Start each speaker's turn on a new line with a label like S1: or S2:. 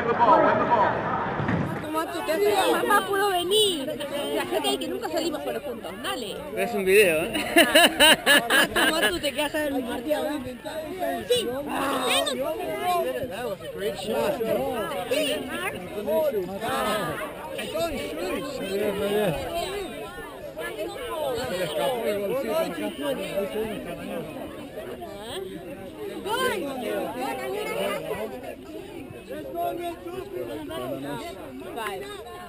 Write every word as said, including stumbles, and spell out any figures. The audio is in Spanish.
S1: Como tú, que mamá pudo venir. La gente dice que nunca salimos por juntos. Dale.
S2: Es un video, ¿eh?
S1: Como tú te quedas en el partido. Sí.
S3: That was a great shot. Se le escapó el golcito acá.
S1: Five.